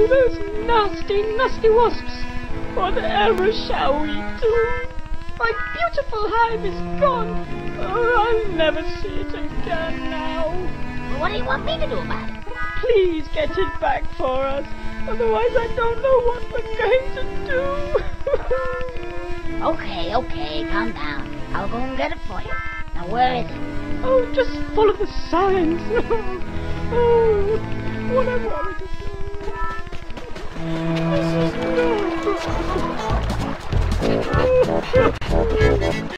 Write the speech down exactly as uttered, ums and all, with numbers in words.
those nasty, nasty wasps! Whatever shall we do? My beautiful hive is gone! Oh, I'll never see it again now. Well, what do you want me to do about it? Please get it back for us. Otherwise I don't know what we're going to do. Okay, okay, calm down. I'll go and get it for you. Now, where is it? Oh, just follow the signs. Oh, whatever are we to do? This is no good.